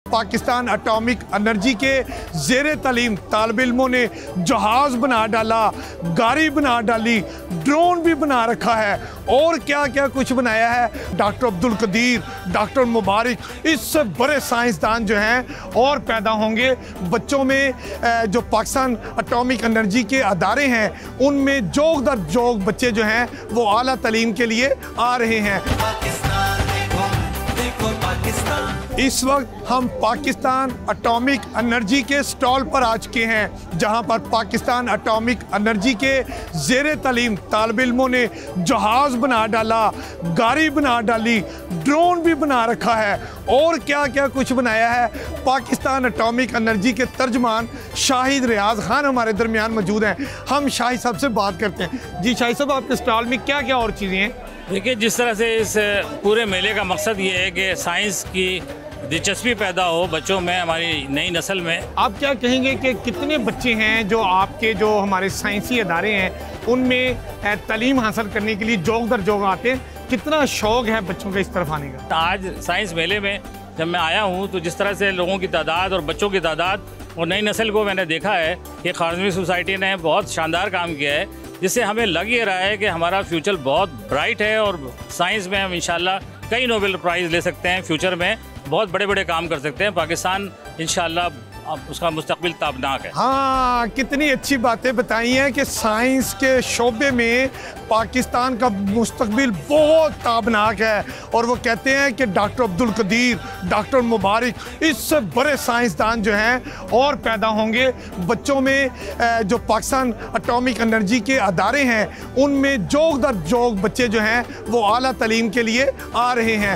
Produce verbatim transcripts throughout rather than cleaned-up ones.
Pakistan atomic energy के ज़ेरे तालीम तालिब इल्मों ने जहाज़ बना डाला, गाड़ी बना डाली, ड्रोन भी बना रखा है और क्या क्या कुछ बनाया है। डॉक्टर अब्दुल कदीर, डॉक्टर मुबारक, इससे बड़े साइंसदान जो हैं और पैदा होंगे। बच्चों में जो पाकिस्तान एटॉमिक एनर्जी के अदारे हैं उनमें जोग दर जोग बच्चे जो हैं वो आला तालीम के लिए आ रहे हैं। इस वक्त हम पाकिस्तान एटॉमिक एनर्जी के स्टॉल पर आ चुके हैं जहां पर पाकिस्तान एटॉमिक एनर्जी के ज़ेरे तालीम तालिब इल्मों ने जहाज़ बना डाला, गाड़ी बना डाली, ड्रोन भी बना रखा है और क्या क्या कुछ बनाया है। पाकिस्तान एटॉमिक एनर्जी के तर्जमान शाहिद रियाज खान हमारे दरमियान मौजूद हैं। हम शाहिद साहब से बात करते हैं। जी शाहिद साहब, आपके स्टॉल में क्या क्या और चीज़ें हैं? देखिए, जिस तरह से इस पूरे मेले का मकसद ये है कि साइंस की दिलचस्पी पैदा हो बच्चों में, हमारी नई नस्ल में। आप क्या कहेंगे कि कितने बच्चे हैं जो आपके जो हमारे साइंसी अदारे हैं उनमें तालीम हासिल करने के लिए जोग दर जोग आते हैं? कितना शौक है बच्चों का इस तरफ आने का? आज साइंस मेले में जब मैं आया हूँ तो जिस तरह से लोगों की तादाद और बच्चों की तादाद और नई नस्ल को मैंने देखा है कि ख़वारीज़मी सोसाइटी ने बहुत शानदार काम किया है, जिससे हमें लग ये रहा है कि हमारा फ्यूचर बहुत ब्राइट है और साइंस में हम इंशाल्लाह कई नोबेल प्राइज़ ले सकते हैं। फ्यूचर में बहुत बड़े बड़े काम कर सकते हैं। पाकिस्तान इंशाल्लाह उसका मुस्तकबिल ताबनाक है। हाँ, कितनी अच्छी बातें बताई हैं कि साइंस के शोबे में पाकिस्तान का मुस्तकबिल बहुत ताबनाक है और वो कहते हैं कि डॉक्टर अब्दुल कदीर, डॉक्टर मुबारक, इससे बड़े साइंसदान जो हैं और पैदा होंगे। बच्चों में जो पाकिस्तान एटॉमिक एनर्जी के अदारे हैं उनमें जोग दर जोग बच्चे जो हैं वो आला तालीम के लिए आ रहे हैं।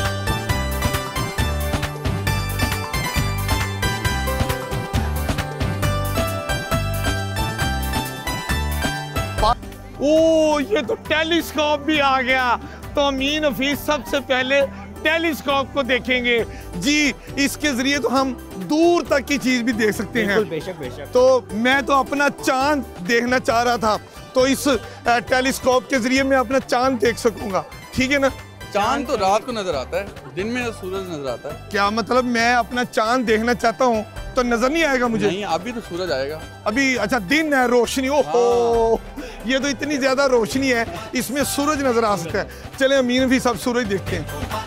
ओ, ये तो टेलीस्कोप भी आ गया। तो अमीन हफीज सबसे पहले टेलीस्कोप को देखेंगे। जी, इसके जरिए तो हम दूर तक की चीज भी देख सकते हैं। बेशक बेशक। तो मैं तो अपना चांद देखना चाह रहा था, तो इस टेलीस्कोप के जरिए मैं अपना चांद देख सकूंगा, ठीक है ना? चांद तो रात को नजर आता है, दिन में सूरज नजर आता है। क्या मतलब मैं अपना चांद देखना चाहता हूँ तो नजर नहीं आएगा मुझे? नहीं, अभी तो सूरज आएगा। अभी अच्छा दिन है, रोशनी। ओहो, ये तो इतनी ज्यादा रोशनी है, इसमें सूरज नजर आ सकता है। चले अमीन भी सब सूरज देखते हैं।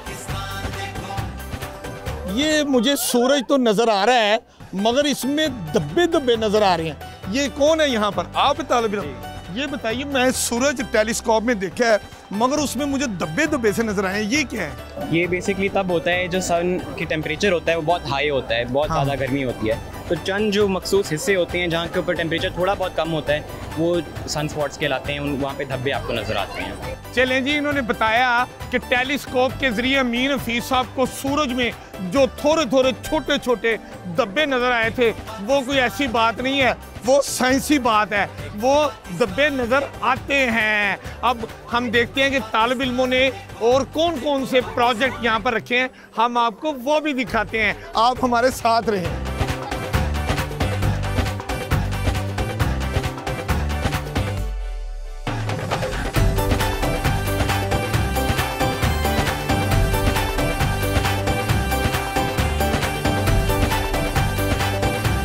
ये मुझे सूरज तो नजर आ रहा है मगर इसमें धब्बे धब्बे नजर आ रहे हैं। ये कौन है यहाँ पर? आप तालिब इल्म ये बताइए, मैं सूरज टेलीस्कोप में देखा है मगर उसमें मुझे धब्बे धब्बे से नजर आए, ये क्या है? ये बेसिकली तब होता है जो सन की टेम्परेचर होता है वो बहुत हाई होता है, बहुत हाँ। ज़्यादा गर्मी होती है, तो चंद जो मखसूस हिस्से होते हैं जहाँ के ऊपर टेम्परेचर थोड़ा बहुत कम होता है वो सन स्पॉट्स कहलाते हैं। वहाँ पे धब्बे आपको नजर आते हैं। चलें जी, इन्होंने बताया कि टेलीस्कोप के जरिए अमीन हफीज साहब को सूरज में जो थोड़े थोड़े छोटे छोटे धब्बे नजर आए थे वो कोई ऐसी बात नहीं है, वो साइंसी बात है, वो धब्बे नजर आते हैं। अब हम देखते हैं कि तालिब इल्मों ने और कौन कौन से प्रोजेक्ट यहाँ पर रखे हैं, हम आपको वो भी दिखाते हैं। आप हमारे साथ रहें।